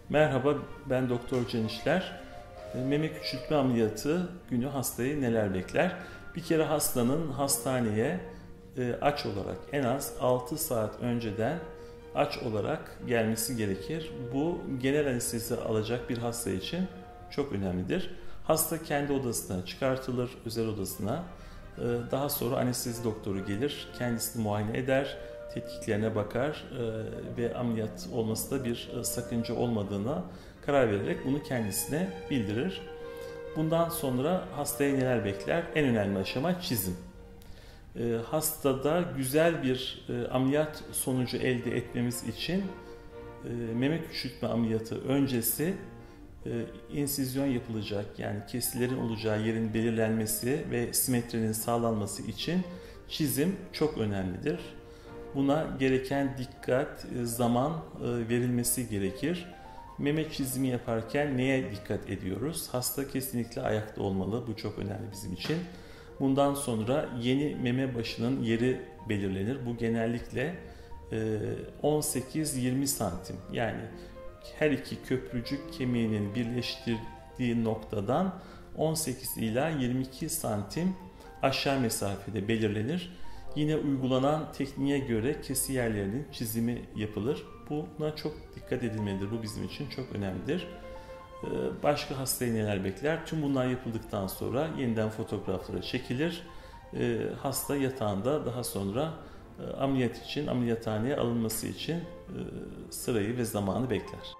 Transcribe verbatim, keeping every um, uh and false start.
Merhaba, ben Doktor Can İşler. Meme küçültme ameliyatı günü hastayı neler bekler? Bir kere hastanın hastaneye aç olarak en az altı saat önceden aç olarak gelmesi gerekir. Bu genel anestezi alacak bir hasta için çok önemlidir. Hasta kendi odasına çıkartılır, özel odasına. Daha sonra anestezi doktoru gelir, kendisini muayene eder, tetkiklerine bakar ve ameliyat olmasında bir sakınca olmadığına karar vererek bunu kendisine bildirir. Bundan sonra hastaya neler bekler? En önemli aşama çizim. Hastada güzel bir ameliyat sonucu elde etmemiz için meme küçültme ameliyatı öncesi insizyon yapılacak, yani kesilerin olacağı yerin belirlenmesi ve simetrinin sağlanması için çizim çok önemlidir. Buna gereken dikkat, zaman verilmesi gerekir. Meme çizimi yaparken neye dikkat ediyoruz? Hasta kesinlikle ayakta olmalı. Bu çok önemli bizim için. Bundan sonra yeni meme başının yeri belirlenir. Bu genellikle on sekiz yirmi santim. Yani her iki köprücük kemiğinin birleştirdiği noktadan on sekiz ila yirmi iki santim aşağı mesafede belirlenir. Yine uygulanan tekniğe göre kesi yerlerinin çizimi yapılır. Buna çok dikkat edilmelidir. Bu bizim için çok önemlidir. Başka hastayı neler bekler? Tüm bunlar yapıldıktan sonra yeniden fotoğraflara çekilir. Hasta yatağında daha sonra ameliyat için ameliyathaneye alınması için sırayı ve zamanı bekler.